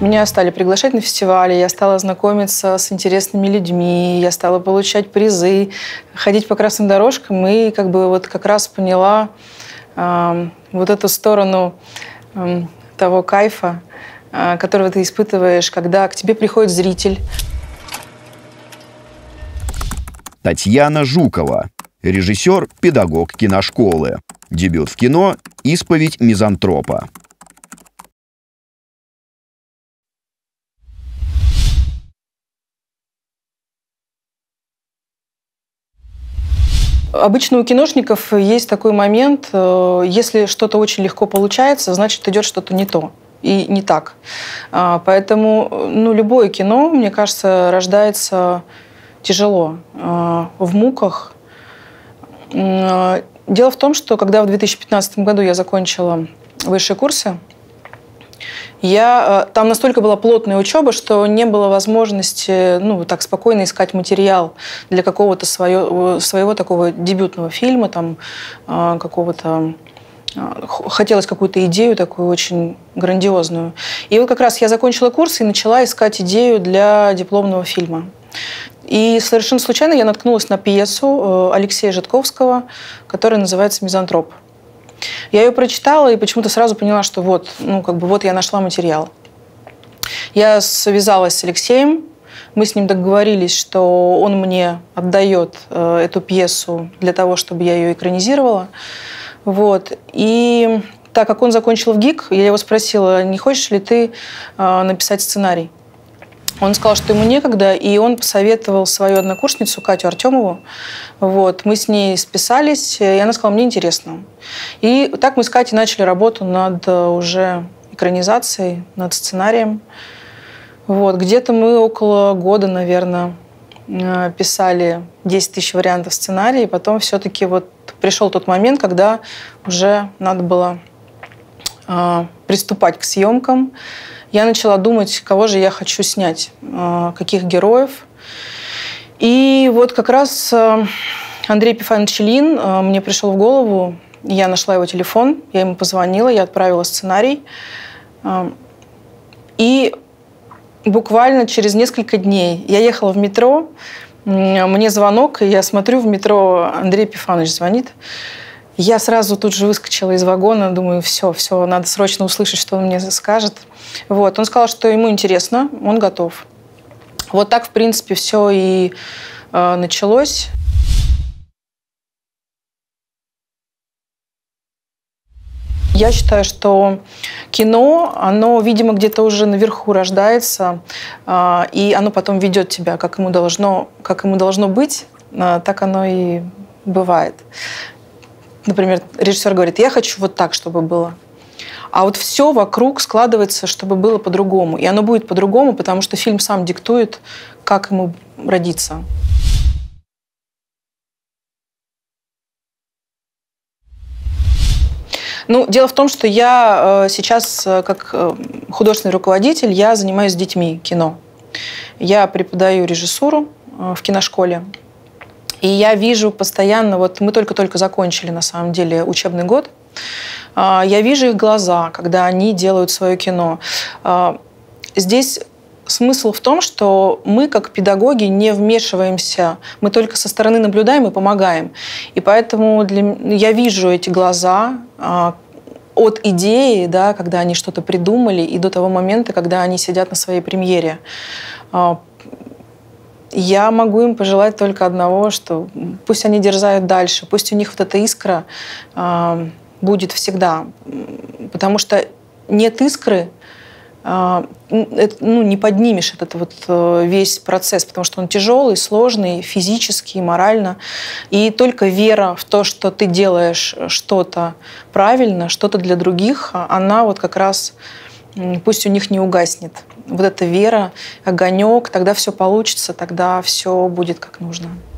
Меня стали приглашать на фестивали, я стала знакомиться с интересными людьми, я стала получать призы, ходить по красным дорожкам и как раз поняла вот эту сторону того кайфа, которого ты испытываешь, когда к тебе приходит зритель. Татьяна Жукова, режиссер, педагог киношколы. Дебют в кино «Исповедь мизантропа». Обычно у киношников есть такой момент, если что-то очень легко получается, значит, идет что-то не то и не так. Поэтому любое кино, мне кажется, рождается тяжело, в муках. Дело в том, что когда в 2015 году я закончила высшие курсы, там настолько была плотная учеба, что не было возможности так спокойно искать материал для какого-то своего такого дебютного фильма, какого-то. Хотелось какую-то идею такую очень грандиозную. И вот как раз я закончила курс и начала искать идею для дипломного фильма. И совершенно случайно я наткнулась на пьесу Алексея Жидковского, которая называется «Мизантроп». Я ее прочитала и почему-то сразу поняла, что вот я нашла материал. Я связалась с Алексеем, мы с ним договорились, что он мне отдает эту пьесу для того, чтобы я ее экранизировала. И так как он закончил в ГИК, я его спросила, не хочешь ли ты написать сценарий? Он сказал, что ему некогда, и он посоветовал свою однокурсницу Катю Артемову. Мы с ней списались, и она сказала, мне интересно. И так мы с Катей начали работу над уже экранизацией, над сценарием. Где-то мы около года, наверное, писали 10 тысяч вариантов сценария, и потом все-таки пришел тот момент, когда уже надо было приступать к съемкам. Я начала думать, кого же я хочу снять, каких героев. И как раз Андрей Епифанович Ильин мне пришел в голову. Я нашла его телефон, я ему позвонила, я отправила сценарий. И буквально через несколько дней я ехала в метро, мне звонок, и я смотрю в метро, Андрей Епифанович звонит. Я сразу тут же выскочила из вагона, думаю, все, надо срочно услышать, что он мне скажет. Он сказал, что ему интересно, он готов. Так, в принципе, все и началось. Я считаю, что кино, оно, видимо, где-то уже наверху рождается, и оно потом ведет тебя, как ему должно быть, так оно и бывает. Например, режиссер говорит, я хочу вот так, чтобы было. А все вокруг складывается, чтобы было по-другому. И оно будет по-другому, потому что фильм сам диктует, как ему родиться. Дело в том, что я сейчас, как художественный руководитель, я занимаюсь с детьми кино. Я преподаю режиссуру в киношколе. И я вижу постоянно, мы только-только закончили, на самом деле, учебный год, я вижу их глаза, когда они делают свое кино. Здесь смысл в том, что мы, как педагоги, не вмешиваемся, мы только со стороны наблюдаем и помогаем. И поэтому я вижу эти глаза от идеи, когда они что-то придумали, и до того момента, когда они сидят на своей премьере. Я могу им пожелать только одного, что пусть они дерзают дальше, пусть у них эта искра будет всегда. Потому что нет искры, не поднимешь этот весь процесс, потому что он тяжелый, сложный, физически, морально. И только вера в то, что ты делаешь что-то правильно, что-то для других, она как раз пусть у них не угаснет. Эта вера, огонек, тогда все получится, тогда все будет как нужно.